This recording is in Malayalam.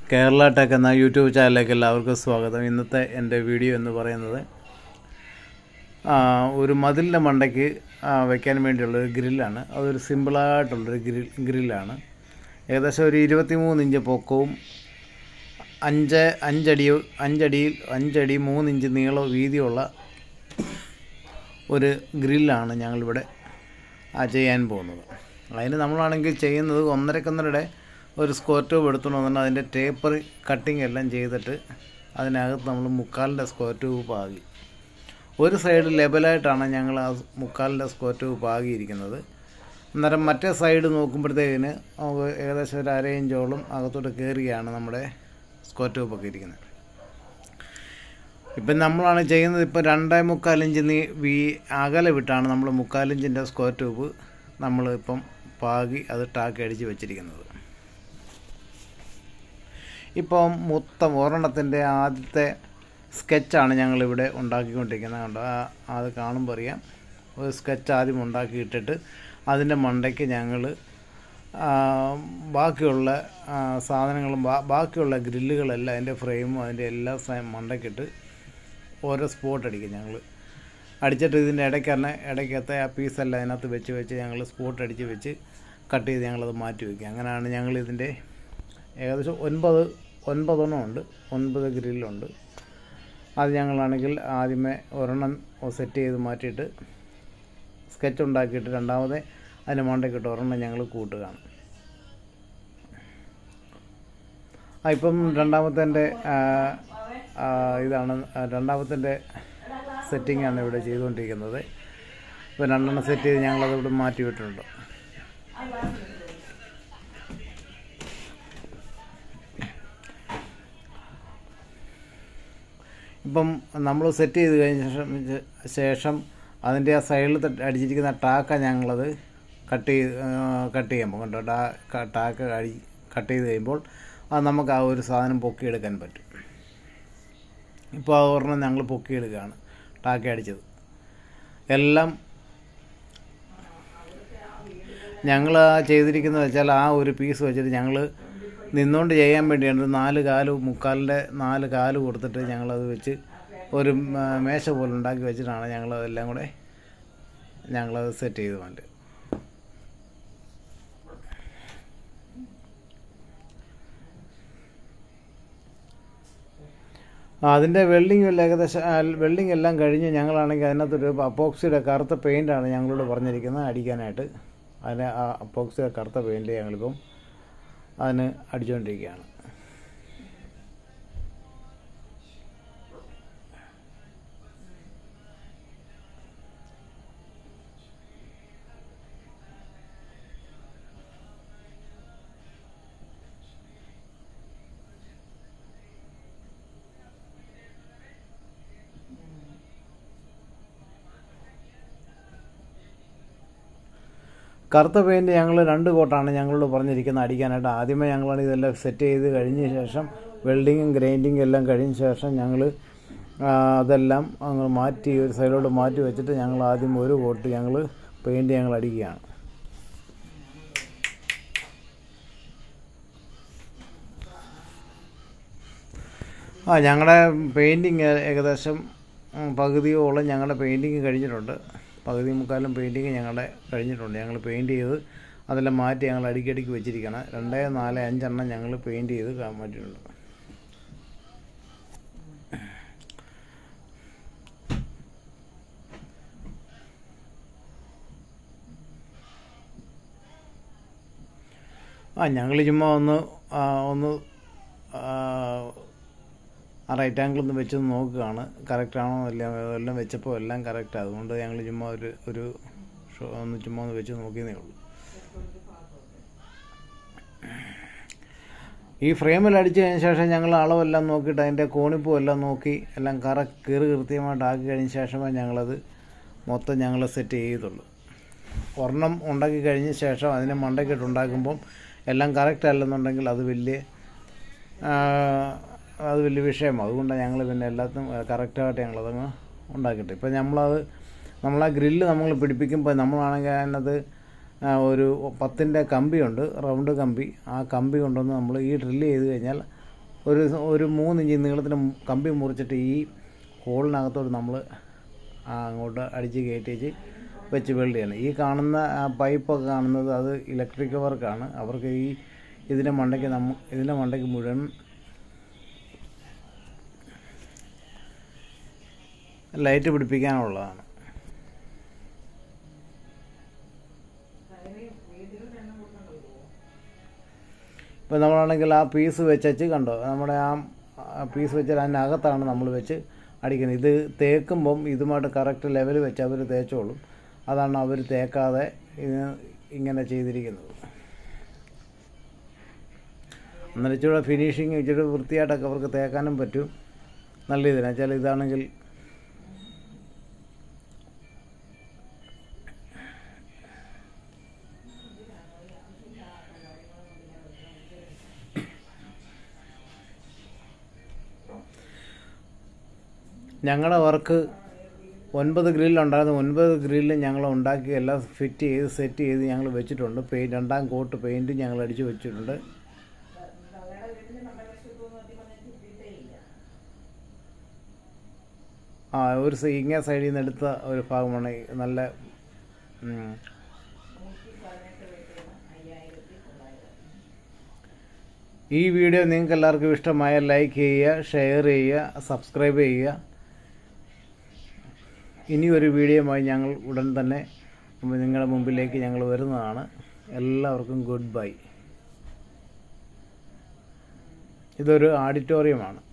കേരള ടെക് എന്ന യൂട്യൂബ് ചാനലിലേക്ക് എല്ലാവർക്കും സ്വാഗതം. ഇന്നത്തെ എൻ്റെ വീഡിയോ എന്ന് പറയുന്നത് ഒരു മതിലിൻ്റെ മണ്ടയ്ക്ക് വയ്ക്കാൻ വേണ്ടിയുള്ളൊരു ഗ്രില്ലാണ്. അതൊരു സിമ്പിളായിട്ടുള്ളൊരു ഗ്രില്ലാണ്. ഏകദേശം ഒരു 23 ഇഞ്ച് പൊക്കവും 5 അടി 3 ഇഞ്ച് നീളവും വീതിയുള്ള ഒരു ഗ്രില്ലാണ് ഞങ്ങളിവിടെ ചെയ്യാൻ പോകുന്നത്. അതിന് നമ്മളാണെങ്കിൽ ചെയ്യുന്നത് 1.5 ഒരു സ്ക്വയർ ട്യൂബ് എടുത്തുകൊണ്ട് വന്നിട്ട് അതിൻ്റെ ടേപ്പർ കട്ടിങ് എല്ലാം ചെയ്തിട്ട് അതിനകത്ത് നമ്മൾ 3/4 സ്ക്വയർ ട്യൂബ് പാകി. ഒരു സൈഡ് ലെവലായിട്ടാണ് ഞങ്ങൾ ആ 3/4 സ്ക്വയർ ട്യൂബ് പാകിയിരിക്കുന്നത്. അന്നേരം മറ്റേ സൈഡ് നോക്കുമ്പോഴത്തേക്കിന് ഏകദേശം ഒരു 1/2 ഇഞ്ചോളം അകത്തോട്ട് കയറിയാണ് നമ്മുടെ സ്ക്വയർ ട്യൂബൊക്കെ ഇരിക്കുന്നത്. ഇപ്പം നമ്മളാണ് ചെയ്യുന്നത്. ഇപ്പോൾ 2.25 ഇഞ്ച് അകലെ വിട്ടാണ് നമ്മൾ 3/4 ഇഞ്ചിൻ്റെ സ്ക്വയർ ട്യൂബ് നമ്മളിപ്പം പാകി അത് ടാക്ക് അടിച്ച് വെച്ചിരിക്കുന്നത്. ഇപ്പം മൊത്തം ഒരെണ്ണത്തിൻ്റെ ആദ്യത്തെ സ്കെച്ചാണ് ഞങ്ങളിവിടെ ഉണ്ടാക്കിക്കൊണ്ടിരിക്കുന്നത്. കണ്ടോ, അത് കാണുമ്പോൾ അറിയാം. ഒരു സ്കെച്ച് ആദ്യം ഉണ്ടാക്കിയിട്ടിട്ട് അതിൻ്റെ മണ്ടയ്ക്ക് ഞങ്ങൾ ബാക്കിയുള്ള സാധനങ്ങളും ബാക്കിയുള്ള ഗ്രില്ലുകളെല്ലാം അതിൻ്റെ ഫ്രെയിമും അതിൻ്റെ എല്ലാ മണ്ടയ്ക്കിട്ട് ഓരോ സ്പോട്ട് അടിക്കും. ഞങ്ങൾ അടിച്ചിട്ട് ഇതിൻ്റെ ഇടയ്ക്കത്തെ ആ പീസെല്ലാം അതിനകത്ത് വെച്ച് ഞങ്ങൾ സ്പോട്ട് അടിച്ച് വെച്ച് കട്ട് ചെയ്ത് ഞങ്ങളത് മാറ്റി വയ്ക്കുക. അങ്ങനെയാണ് ഞങ്ങളിതിൻ്റെ ഏകദേശം 9 ഉണ്ട്. 9 ഗ്രില്ലുണ്ട്. അത് ഞങ്ങളാണെങ്കിൽ ആദ്യമേ ഒരെണ്ണം സെറ്റ് ചെയ്ത് മാറ്റിയിട്ട് സ്കെച്ച് ഉണ്ടാക്കിയിട്ട് രണ്ടാമത് അതിന് മണ്ടയ്ക്കിട്ട് ഒരെണ്ണം ഞങ്ങൾ കൂട്ടുകയാണ്. ഇപ്പം രണ്ടാമത്തെ ഇതാണ് രണ്ടാമത്തെ സെറ്റിങ്ങാണ് ഇവിടെ ചെയ്തുകൊണ്ടിരിക്കുന്നത്. ഇപ്പോൾ 2 സെറ്റ് ചെയ്ത് ഞങ്ങളതിവിടെ മാറ്റി വിട്ടിട്ടുണ്ട്. ഇപ്പം നമ്മൾ സെറ്റ് ചെയ്ത് കഴിഞ്ഞ ശേഷം അതിൻ്റെ ആ സൈഡിൽ അടിച്ചിരിക്കുന്ന ടാക്ക ഞങ്ങളത് കട്ട് ചെയ്യുമ്പോൾ കണ്ടോ, ടാക്ക കട്ട് ചെയ്ത് കഴിയുമ്പോൾ അത് നമുക്ക് ആ ഒരു സാധനം പൊക്കിയെടുക്കാൻ പറ്റും. ഇപ്പോൾ ആ ഒരെണ്ണം ഞങ്ങൾ പൊക്കിയെടുക്കുകയാണ് ടാക്ക അടിച്ചത്. എല്ലാം ഞങ്ങൾ ചെയ്തിരിക്കുന്നത് വെച്ചാൽ ആ ഒരു പീസ് വെച്ചിട്ട് ഞങ്ങൾ നിന്നുകൊണ്ട് ചെയ്യാൻ വേണ്ടിയാണ് 4 കാല് 3/4 4 കാല് കൊടുത്തിട്ട് ഞങ്ങളത് വെച്ച് ഒരു മേശ പോലെ ഉണ്ടാക്കി വെച്ചിട്ടാണ് ഞങ്ങളതെല്ലാം കൂടെ ഞങ്ങളത് സെറ്റ് ചെയ്ത് വേണ്ടത്. അതിൻ്റെ വെൽഡിങ് എല്ലാം കഴിഞ്ഞ് ഞങ്ങളാണെങ്കിൽ അതിനകത്തൊരു അപ്പോക്സിയുടെ കറുത്ത പെയിൻ്റാണ് ഞങ്ങളോട് പറഞ്ഞിരിക്കുന്നത് അടിക്കാനായിട്ട്. അതിന് ആ അപ്പോക്സിയുടെ കറുത്ത പെയിൻറ്റ് ഞങ്ങളിപ്പം അതിന് അടിച്ചുകൊണ്ടിരിക്കുകയാണ്. കറുത്ത പെയിൻറ്റ് ഞങ്ങൾ 2 കോട്ടാണ് ഞങ്ങളോട് പറഞ്ഞിരിക്കുന്നത് അടിക്കാനായിട്ട്. ആദ്യമേ ഞങ്ങളാണ് ഇതെല്ലാം സെറ്റ് ചെയ്ത് കഴിഞ്ഞ ശേഷം വെൽഡിങ്ങും ഗ്രൈൻഡിങ്ങും എല്ലാം കഴിഞ്ഞ ശേഷം ഞങ്ങൾ അതെല്ലാം അങ്ങ് മാറ്റി ഒരു സൈഡിലോട്ട് മാറ്റി വെച്ചിട്ട് ഞങ്ങൾ ആദ്യം ഒരു കോട്ട് ഞങ്ങൾ പെയിൻറ്റ് ഞങ്ങൾ അടിക്കുകയാണ്. ഞങ്ങളുടെ പെയിൻറ്റിങ് ഏകദേശം പകുതിയോളം ഞങ്ങളുടെ പെയിൻറ്റിങ് കഴിഞ്ഞിട്ടുണ്ട്. 3/4 പെയിൻറ്റിങ് ഞങ്ങളുടെ കഴിഞ്ഞിട്ടുണ്ട്. ഞങ്ങൾ പെയിൻറ്റ് ചെയ്ത് അതെല്ലാം മാറ്റി ഞങ്ങൾ അടിക്കടിക്ക് വെച്ചിരിക്കണം. 2, 4, 5 എണ്ണം ഞങ്ങൾ പെയിൻറ്റ് ചെയ്ത് മാറ്റിയിട്ടുണ്ട്. ഞങ്ങൾ ചുമ്മാ ഒന്ന് ആ റൈറ്റ് ആംഗിളൊന്ന് വെച്ച് നോക്കുകയാണ് കറക്റ്റാണോ എല്ലാം വെച്ചപ്പോൾ എല്ലാം കറക്റ്റാണ്. അതുകൊണ്ട് ഞങ്ങൾ ചുമ്മാ ഒന്ന് വെച്ച് നോക്കിയതേ ഉള്ളൂ. ഈ ഫ്രെയിമിൽ അടിച്ച് കഴിഞ്ഞ ശേഷം ഞങ്ങൾ അളവെല്ലാം നോക്കിയിട്ട് അതിൻ്റെ കോണിപ്പും എല്ലാം നോക്കി എല്ലാം കൃത്യമായിട്ട് ആക്കി കഴിഞ്ഞ ശേഷമേ ഞങ്ങളത് മൊത്തം ഞങ്ങൾ സെറ്റ് ചെയ്തുള്ളൂ. ഒരെണ്ണം ഉണ്ടാക്കി കഴിഞ്ഞ ശേഷം അതിനെ മണ്ടയ്ക്കിട്ട് ഉണ്ടാക്കുമ്പം എല്ലാം കറക്റ്റ് അല്ലെന്നുണ്ടെങ്കിൽ അത് വലിയ വിഷയമാണ്. അതുകൊണ്ടാണ് ഞങ്ങൾ പിന്നെ എല്ലാത്തും കറക്റ്റായിട്ട് ഞങ്ങളതങ്ങ് ഉണ്ടാക്കിയിട്ട്. ഇപ്പം നമ്മളാ ഗ്രില്ല് നമ്മൾ പിടിപ്പിക്കുമ്പോൾ നമ്മളാണെങ്കിൽ അതിനകത്ത് ഒരു 10-ൻ്റെ കമ്പിയുണ്ട്, റൗണ്ട് കമ്പി. ആ കമ്പി കൊണ്ടുവന്ന് നമ്മൾ ഈ ഡ്രില്ല് ചെയ്ത് കഴിഞ്ഞാൽ ഒരു 3 ഇഞ്ച് നീളത്തിന് കമ്പി മുറിച്ചിട്ട് ഈ ഹോളിനകത്തോട്ട് നമ്മൾ അങ്ങോട്ട് അടിച്ച് കയറ്റിച്ച് വെച്ച് വെൽഡ് ചെയ്യണം. ഈ കാണുന്ന പൈപ്പൊക്കെ കാണുന്നത് അത് ഇലക്ട്രിക് വർക്കാണ്. അവർക്ക് ഇതിൻ്റെ മണ്ടയ്ക്ക് മുഴുവൻ ലൈറ്റ് പിടിപ്പിക്കാനുള്ളതാണ്. ഇപ്പോൾ നമ്മളാണെങ്കിൽ ആ പീസ് വെച്ചു കണ്ടോ, നമ്മുടെ ആ പീസ് വെച്ചാൽ അതിനകത്താണ് നമ്മൾ വെച്ച് അടിക്കുന്നത്. ഇത് തേക്കുമ്പം ഇതുമായിട്ട് കറക്റ്റ് ലെവൽ വെച്ച് അവർ തേച്ചോളും. അതാണ് അവർ തേക്കാതെ ഇങ്ങനെ ചെയ്തിരിക്കുന്നത്. അന്നേരം ഇച്ചിരി ഫിനിഷിങ് ഇച്ചിരി വൃത്തിയായിട്ടൊക്കെ അവർക്ക് തേക്കാനും പറ്റും. നല്ല ഇതിനാ വെച്ചാൽ ഇതാണെങ്കിൽ ഞങ്ങളുടെ വർക്ക് 9 ഗ്രില്ലുണ്ടായിരുന്നു. 9 ഗ്രില്ല് ഞങ്ങൾ ഉണ്ടാക്കി എല്ലാം ഫിറ്റ് ചെയ്ത് സെറ്റ് ചെയ്ത് ഞങ്ങൾ വെച്ചിട്ടുണ്ട്. രണ്ടാം കോട്ട് പെയിൻറ്റും ഞങ്ങൾ അടിച്ച് വെച്ചിട്ടുണ്ട്. ഒരു ഇങ്ങേ സൈഡിൽ നിന്ന് എടുത്ത ഒരു ഭാഗമാണ് നല്ല. ഈ വീഡിയോ നിങ്ങൾക്ക് എല്ലാവർക്കും ഇഷ്ടമായ ലൈക്ക് ചെയ്യുക, ഷെയർ ചെയ്യുക, സബ്സ്ക്രൈബ് ചെയ്യുക. ഇനി ഒരു വീഡിയോയുമായി ഞങ്ങൾ ഉടൻ തന്നെ നിങ്ങളുടെ മുമ്പിലേക്ക് ഞങ്ങൾ വരുന്നതാണ്. എല്ലാവർക്കും ഗുഡ് ബൈ. ഇതൊരു ഓഡിറ്റോറിയമാണ്.